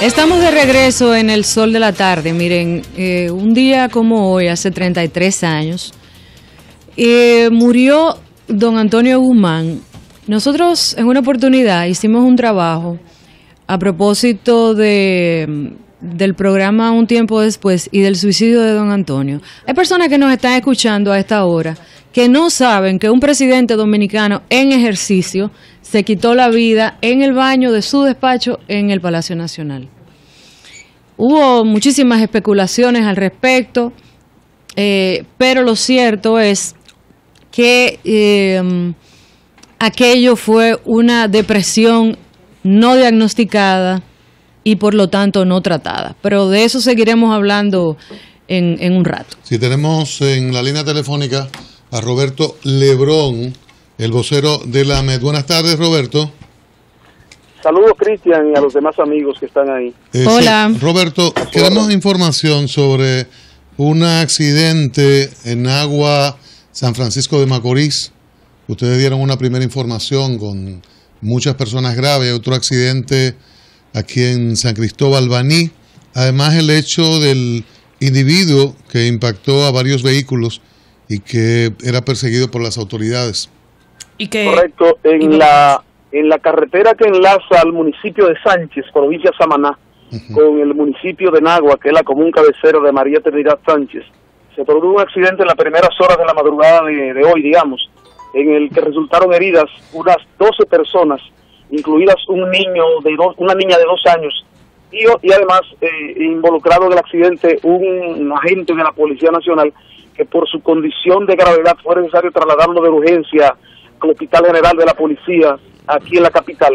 Estamos de regreso en el sol de la tarde. Miren, un día como hoy, hace 33 años, murió don Antonio Guzmán. Nosotros en una oportunidad hicimos un trabajo a propósito del programa Un Tiempo Después y del suicidio de don Antonio. Hay personas que nos están escuchando a esta hora que no saben que un presidente dominicano en ejercicio se quitó la vida en el baño de su despacho en el Palacio Nacional. Hubo muchísimas especulaciones al respecto, pero lo cierto es que aquello fue una depresión no diagnosticada y por lo tanto no tratada. Pero de eso seguiremos hablando en un rato. Si tenemos en la línea telefónica a Roberto Lebrón, el vocero de la AMET. Buenas tardes, Roberto. Saludos, Cristian, y a los demás amigos que están ahí. Hola. Sí, Roberto, queremos información sobre un accidente en Agua, San Francisco de Macorís. Ustedes dieron una primera información con muchas personas graves, otro accidente aquí en San Cristóbal Baní. Además, el hecho del individuo que impactó a varios vehículos y que era perseguido por las autoridades. Correcto, en la carretera que enlaza al municipio de Sánchez, provincia de Samaná, con el municipio de Nagua, que es la común cabecera de María Trinidad Sánchez, se produjo un accidente en las primeras horas de la madrugada de hoy, digamos, en el que resultaron heridas unas 12 personas, incluidas una niña de 2 años, y además involucrado en el accidente un agente de la Policía Nacional que por su condición de gravedad fue necesario trasladarlo de urgencia al Hospital General de la Policía aquí en la capital.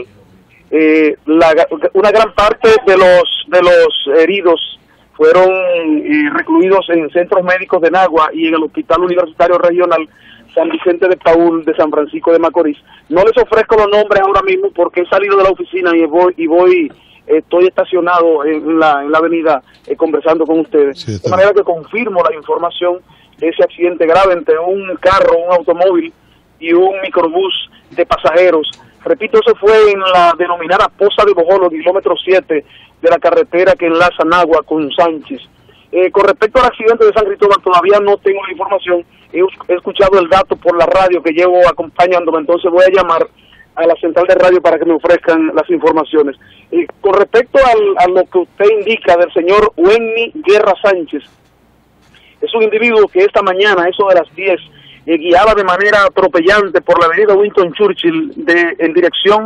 Una gran parte de los heridos fueron recluidos en centros médicos de Nagua y en el Hospital Universitario Regional San Vicente de Paúl de San Francisco de Macorís. No les ofrezco los nombres ahora mismo porque he salido de la oficina y estoy estacionado en la avenida conversando con ustedes. Sí, de manera que confirmo la información de ese accidente grave entre un carro, un automóvil y un microbús de pasajeros. Repito, eso fue en la denominada Poza de Bojolo, kilómetro 7 de la carretera que enlaza Nagua con Sánchez. Con respecto al accidente de San Cristóbal, todavía no tengo la información. He escuchado el dato por la radio que llevo acompañándome, entonces voy a llamar a la central de radio para que me ofrezcan las informaciones. Con respecto a lo que usted indica del señor Wenny Guerra Sánchez, es un individuo que esta mañana, eso de las 10, guiaba de manera atropellante por la avenida Winston Churchill en dirección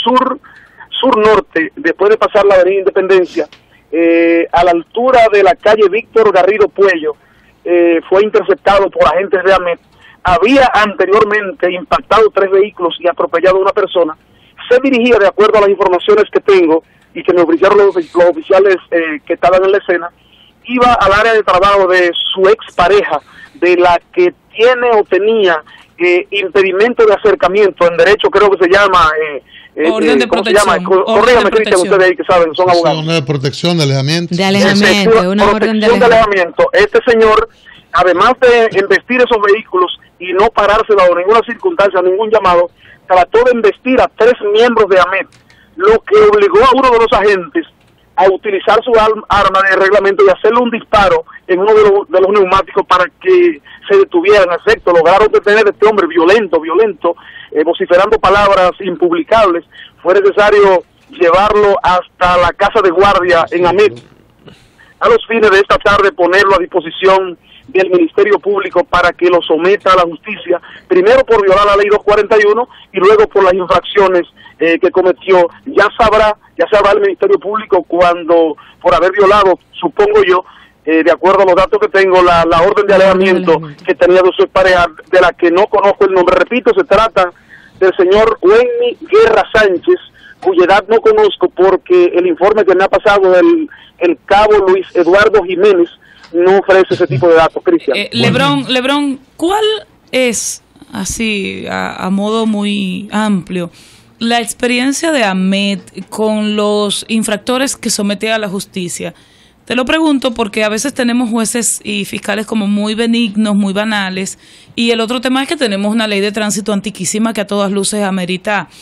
sur-norte, después de pasar la avenida Independencia, a la altura de la calle Víctor Garrido Puello, fue interceptado por agentes de AMET. Había anteriormente impactado 3 vehículos y atropellado a una persona. Se dirigía, de acuerdo a las informaciones que tengo y que me ofrecieron los oficiales que estaban en la escena, iba al área de trabajo de su expareja, de la que tiene o tenía impedimento de acercamiento, en derecho creo que se llama... orden de protección. Corrígame, Cristian, ustedes ahí que saben, son abogados. Una de protección, de alejamiento. De alejamiento, una orden de alejamiento. Este señor, además de embestir esos vehículos y no parársela bajo ninguna circunstancia, ningún llamado, trató de embestir a 3 miembros de AMET, lo que obligó a uno de los agentes a utilizar su arma de reglamento y hacerle un disparo en uno de los neumáticos para que se detuviera. En efecto, lograron detener a este hombre violento, vociferando palabras impublicables. Fue necesario llevarlo hasta la casa de guardia en AMET, a los fines de esta tarde ponerlo a disposición del Ministerio Público para que lo someta a la justicia, primero por violar la ley 241 y luego por las infracciones que cometió. Ya sabrá el Ministerio Público cuando, por haber violado, supongo yo, de acuerdo a los datos que tengo, la orden de alejamiento que tenía de su pareja, de la que no conozco el nombre. Repito, se trata del señor Wenny Guerra Sánchez, cuya edad no conozco porque el informe que me ha pasado el cabo Luis Eduardo Jiménez no ofrece ese tipo de datos, Cristian. Lebrón, ¿cuál es, así, a modo muy amplio, la experiencia de AMET con los infractores que somete a la justicia? Te lo pregunto porque a veces tenemos jueces y fiscales como muy benignos, muy banales, y el otro tema es que tenemos una ley de tránsito antiquísima que a todas luces amerita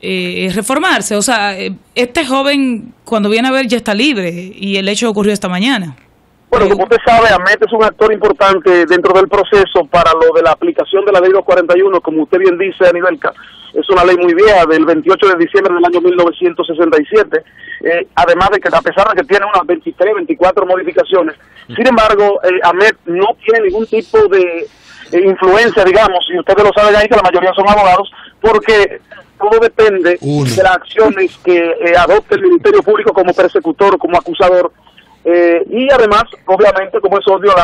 reformarse. O sea, este joven cuando viene a ver ya está libre y el hecho ocurrió esta mañana. Bueno, como usted sabe, Ahmed es un actor importante dentro del proceso para lo de la aplicación de la ley 241, como usted bien dice, Anibelka. Es una ley muy vieja, del 28 de diciembre del año 1967, además de que a pesar de que tiene unas 23, 24 modificaciones, sin embargo, Ahmed no tiene ningún tipo de influencia, digamos, y ustedes lo saben ahí que la mayoría son abogados, porque todo depende de las acciones que adopte el Ministerio Público como persecutor, como acusador, y además, obviamente, como es obvio,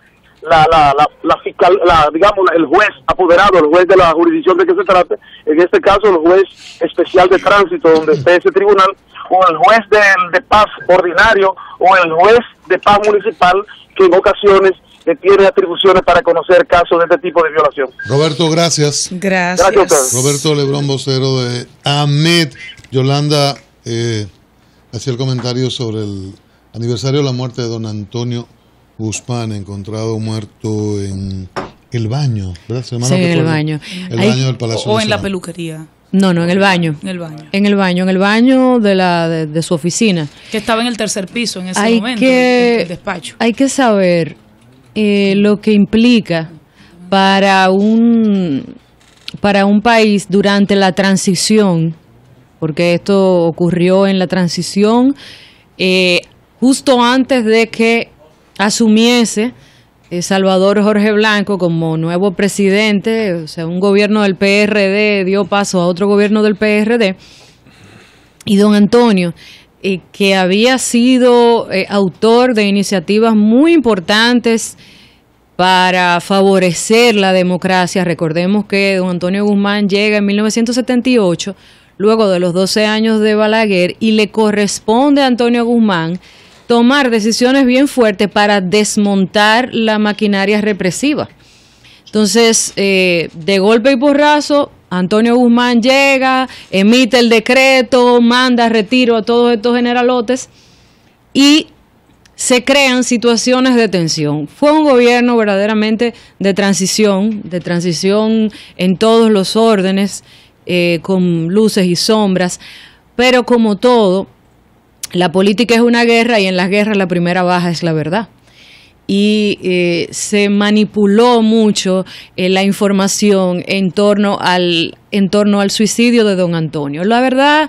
la fiscal, digamos, el juez apoderado, el juez de la jurisdicción de que se trate, en este caso el juez especial de tránsito donde esté ese tribunal, o el juez de paz ordinario, o el juez de paz municipal, que en ocasiones tiene atribuciones para conocer casos de este tipo de violación. Roberto, gracias. Gracias. Roberto Lebrón, vocero de Ahmed. Yolanda hacía el comentario sobre el aniversario de la muerte de don Antonio Guzmán, encontrado muerto en el baño, ¿verdad? Sí, en el baño. El baño del Palacio O Nacional. en la peluquería. No, en el baño. En el baño. En el baño de su oficina. Que estaba en el tercer piso en ese Hay momento, el despacho. Hay que saber lo que implica para un país durante la transición, porque esto ocurrió en la transición, justo antes de que asumiese Salvador Jorge Blanco como nuevo presidente. O sea, un gobierno del PRD dio paso a otro gobierno del PRD, y don Antonio, que había sido autor de iniciativas muy importantes para favorecer la democracia. Recordemos que don Antonio Guzmán llega en 1978, luego de los 12 años de Balaguer, y le corresponde a Antonio Guzmán tomar decisiones bien fuertes para desmontar la maquinaria represiva. Entonces, de golpe y porrazo, Antonio Guzmán llega, emite el decreto, manda retiro a todos estos generalotes y se crean situaciones de tensión. Fue un gobierno verdaderamente de transición en todos los órdenes, con luces y sombras, pero como todo, la política es una guerra, y en las guerras la primera baja es la verdad. Y se manipuló mucho la información en torno al suicidio de don Antonio. La verdad,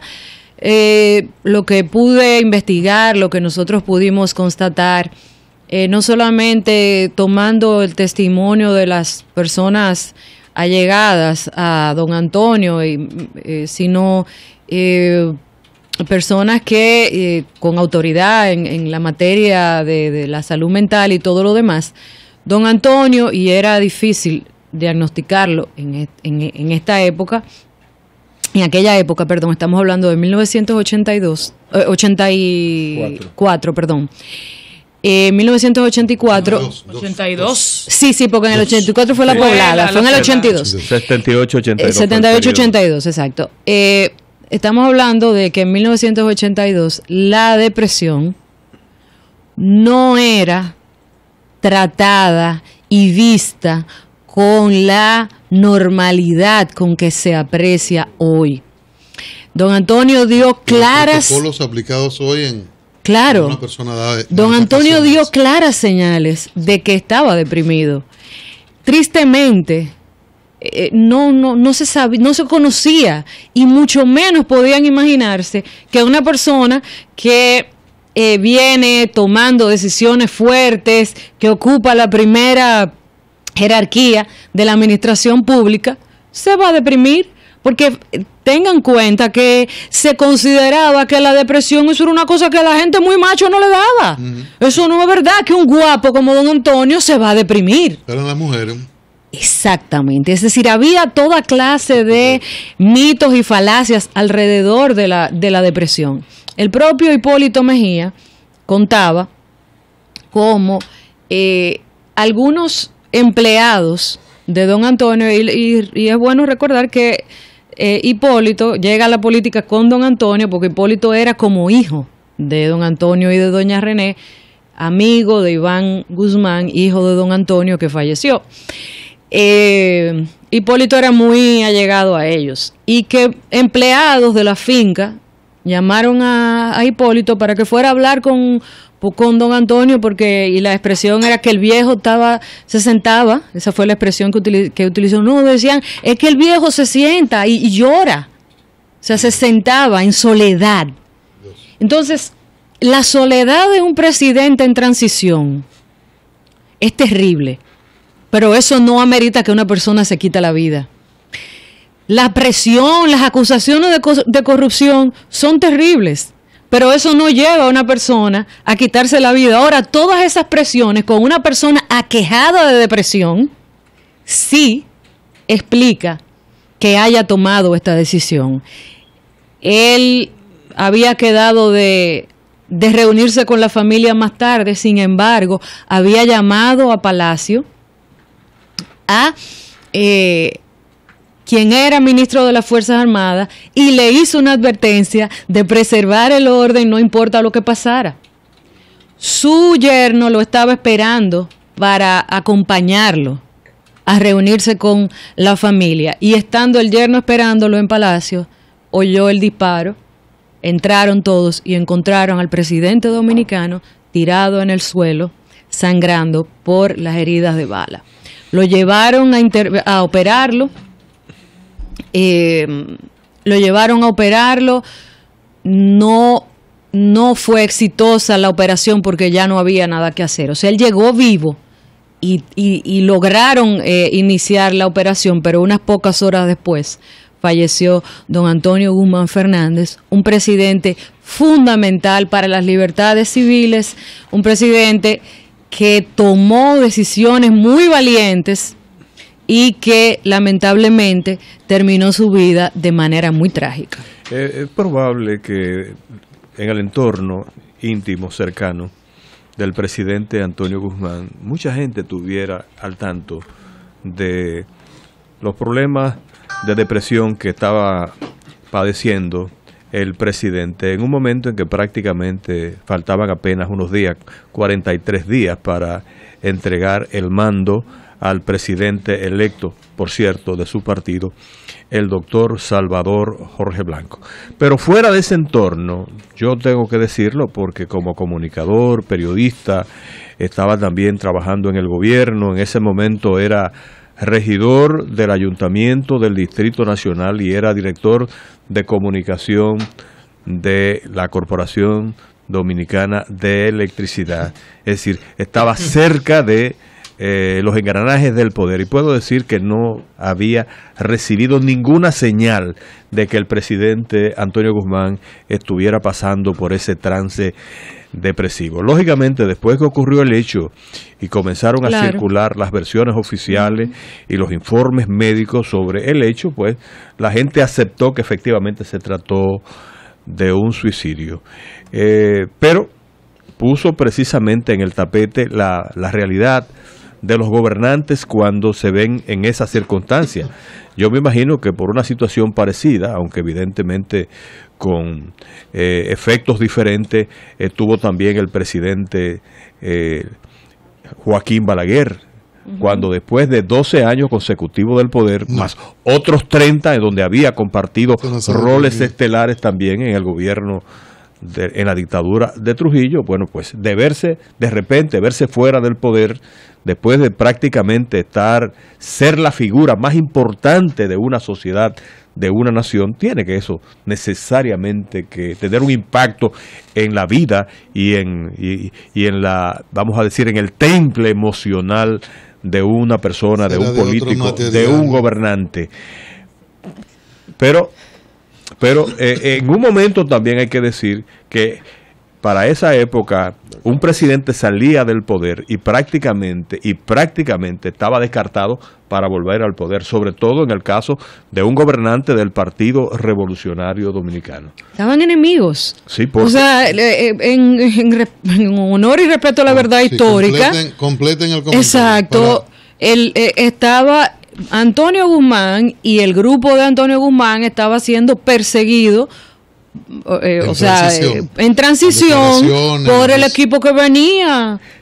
lo que pude investigar, lo que nosotros pudimos constatar, no solamente tomando el testimonio de las personas allegadas a don Antonio, sino personas que con autoridad en la materia de la salud mental y todo lo demás, don Antonio, y era difícil diagnosticarlo en esta época, en aquella época, perdón, estamos hablando de 1984, perdón. 1984. 82. Sí, porque en el 84 fue la poblada, fue en el 82. 78, 82. 78, 82, exacto. Estamos hablando de que en 1982 la depresión no era tratada y vista con la normalidad con que se aprecia hoy. Don Antonio dio claras... Los protocolos aplicados hoy en Claro. una persona de Don Antonio dio claras señales de que estaba deprimido. Tristemente, no se sabía, no se conocía, y mucho menos podían imaginarse que una persona que viene tomando decisiones fuertes, que ocupa la primera jerarquía de la administración pública, se va a deprimir. Porque tengan cuenta que se consideraba que la depresión eso era una cosa que a la gente muy macho no le daba. Eso no es verdad, que un guapo como don Antonio se va a deprimir. Pero las mujeres. Exactamente, es decir, había toda clase de mitos y falacias alrededor de la depresión. El propio Hipólito Mejía contaba cómo algunos empleados de don Antonio, y es bueno recordar que Hipólito llega a la política con don Antonio porque Hipólito era como hijo de don Antonio y de doña René, amigo de Iván Guzmán, hijo de don Antonio que falleció. Hipólito era muy allegado a ellos y que empleados de la finca llamaron a Hipólito para que fuera a hablar con don Antonio, porque y la expresión era que el viejo se sentaba, esa fue la expresión que utilizó. No, decían, es que el viejo se sienta y llora, o sea, se sentaba en soledad. Entonces, la soledad de un presidente en transición es terrible, pero eso no amerita que una persona se quite la vida. La presión, las acusaciones de corrupción son terribles, pero eso no lleva a una persona a quitarse la vida. Ahora, todas esas presiones con una persona aquejada de depresión, sí explica que haya tomado esta decisión. Él había quedado de reunirse con la familia más tarde, sin embargo, había llamado a Palacio a quien era ministro de las Fuerzas Armadas y le hizo una advertencia de preservar el orden, no importa lo que pasara. Su yerno lo estaba esperando para acompañarlo a reunirse con la familia, y estando el yerno esperándolo en Palacio, oyó el disparo, entraron todos y encontraron al presidente dominicano tirado en el suelo, sangrando por las heridas de bala. Lo llevaron a operarlo. No fue exitosa la operación porque ya no había nada que hacer. O sea, él llegó vivo y lograron iniciar la operación, pero unas pocas horas después falleció don Antonio Guzmán Fernández, un presidente fundamental para las libertades civiles, un presidente que tomó decisiones muy valientes y que lamentablemente terminó su vida de manera muy trágica. Es probable que en el entorno íntimo, cercano del presidente Antonio Guzmán, mucha gente estuviera al tanto de los problemas de depresión que estaba padeciendo el presidente en un momento en que prácticamente faltaban apenas unos días, 43 días, para entregar el mando al presidente electo, por cierto, de su partido, el doctor Salvador Jorge Blanco. Pero fuera de ese entorno, yo tengo que decirlo porque como comunicador, periodista, estaba también trabajando en el gobierno, en ese momento era regidor del Ayuntamiento del Distrito Nacional y era director de comunicación de la Corporación Dominicana de Electricidad. Es decir, estaba cerca de los engranajes del poder, y puedo decir que no había recibido ninguna señal de que el presidente Antonio Guzmán estuviera pasando por ese trance depresivo. Lógicamente, después que ocurrió el hecho y comenzaron a circular las versiones oficiales y los informes médicos sobre el hecho, pues la gente aceptó que efectivamente se trató de un suicidio. Pero puso precisamente en el tapete la realidad de los gobernantes cuando se ven en esa circunstancia. Yo me imagino que por una situación parecida, aunque evidentemente con efectos diferentes, tuvo también el presidente Joaquín Balaguer, cuando después de 12 años consecutivos del poder, más otros 30 en donde había compartido roles estelares también en el gobierno, en la dictadura de Trujillo, bueno, pues de repente verse fuera del poder, después de prácticamente ser la figura más importante de una sociedad, de una nación, tiene que eso necesariamente que tener un impacto en la vida y en la, vamos a decir, en el temple emocional de una persona, de un político, de un gobernante. Pero en un momento también hay que decir que para esa época un presidente salía del poder y prácticamente estaba descartado para volver al poder, sobre todo en el caso de un gobernante del Partido Revolucionario Dominicano. Estaban enemigos. Sí, o sea, en honor y respeto a la verdad histórica. Completen el comentario. Exacto. Estaba Antonio Guzmán y el grupo de Antonio Guzmán estaba siendo perseguido, en transición por el equipo que venía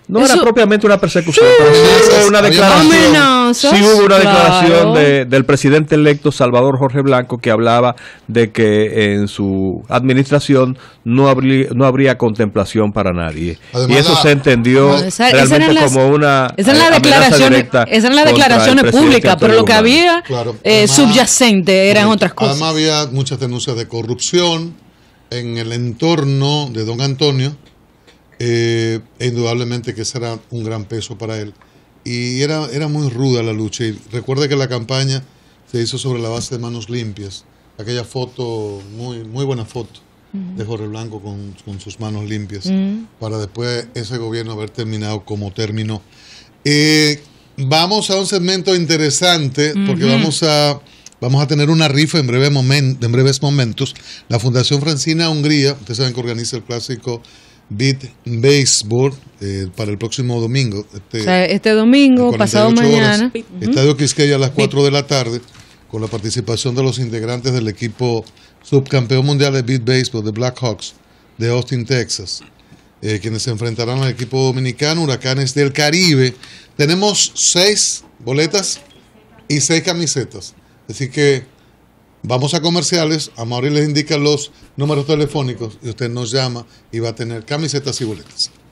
No Eso, era propiamente una persecución, sí, pero sí hubo una declaración, amenazas, sí hubo una declaración claro. del presidente electo Salvador Jorge Blanco, que hablaba de que en su administración no habría contemplación para nadie. Además, y eso se entendió realmente como una amenaza directa. Esas eran las contra el declaraciones presidente públicas, Antonio pero lo que Guzmán. había Claro. Además, subyacente eran otras cosas. Además había muchas denuncias de corrupción en el entorno de don Antonio, e indudablemente que ese era un gran peso para él. Y era muy ruda la lucha. Y recuerde que la campaña se hizo sobre la base de manos limpias. Aquella foto, muy buena foto, de Jorge Blanco con sus manos limpias, para después ese gobierno haber terminado como terminó. Vamos a un segmento interesante, porque vamos a tener una rifa en breves momentos. La Fundación Francina Hungría, ustedes saben que organiza el clásico Beat Baseball para el próximo domingo. Este domingo, pasado mañana. Estadio Quisqueya a las 4 de la tarde, con la participación de los integrantes del equipo subcampeón mundial de Beat Baseball de Blackhawks de Austin, Texas, quienes se enfrentarán al equipo dominicano Huracanes del Caribe. Tenemos 6 boletas y 6 camisetas. Así que vamos a comerciales. Amaury les indica los números telefónicos y usted nos llama y va a tener camisetas y boletas.